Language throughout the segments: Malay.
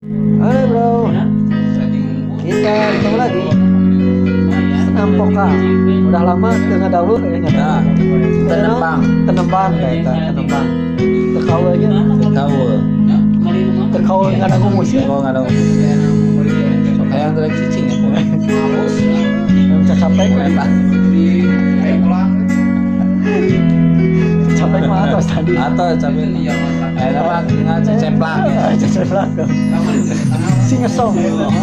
Halo bro, kita ketemu lagi. Nampoka, udah lama dengan dahulu kayaknya. Nah, tenembang, tenembang. Terkawal aja. Terkawal nggak ada ngumus ya. Oh nggak ada. So kayak yang lagi cicing ya. Yang bisa capek. Capek mah atau tadi. Atau capek. Apa? Nggak ceplak. Ceplak. Sing a song.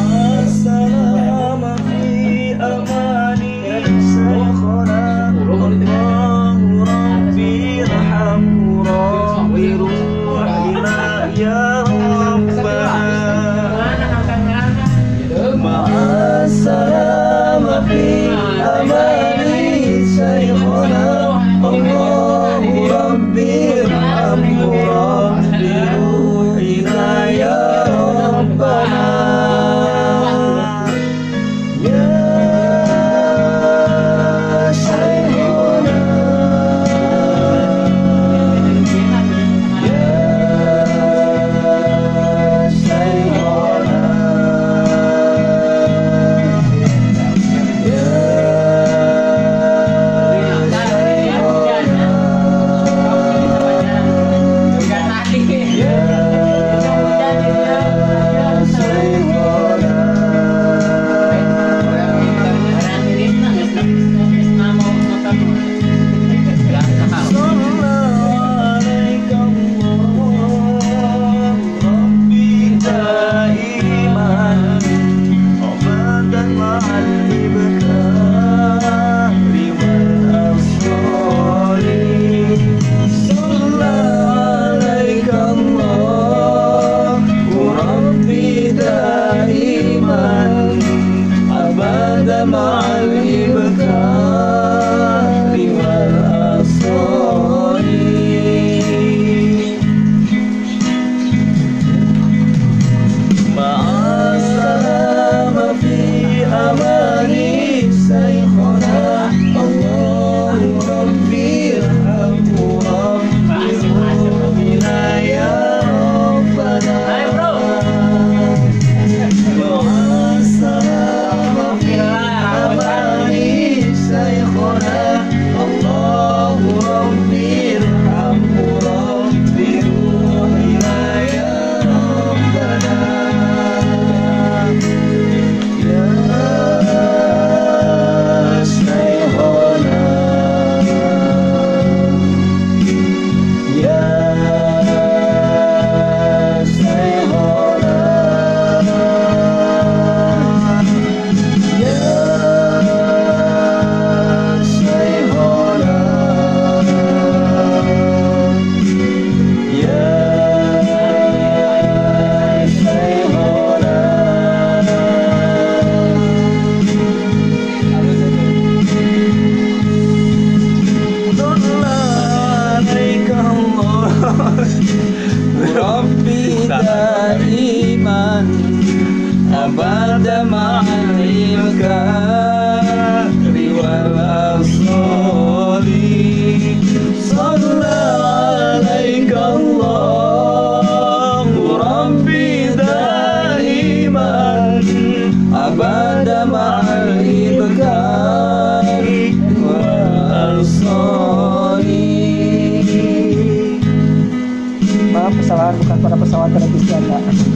Kesalahan bukan pada pesawat televisi Anda.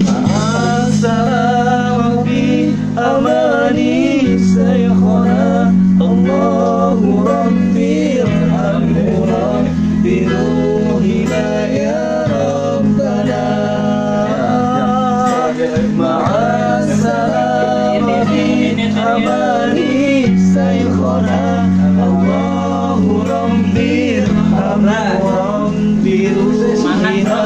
Assalamu fi amani Syaikhona Allahu Rabbi irhamhu Rabbi ruhina ya Rabbana Ma'assalamu fi amani Syaikhona Allahu Rabbi irhamhu Rabbi ruhina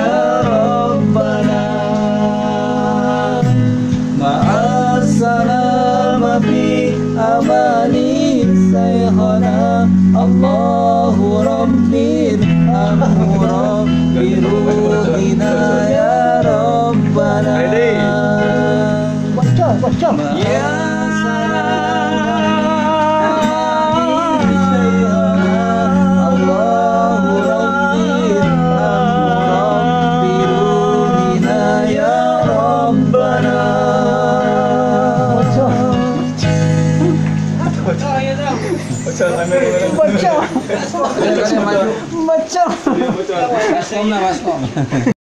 amani Syaikhona Allahu Rabbi irhamhu Rabbi ruhina ya Rabbana. Baca ya Allahu Rabbi irhamhu Rabbi ruhina ya Rabbana. Macam. Macam. Macam. Maskom lah, maskom.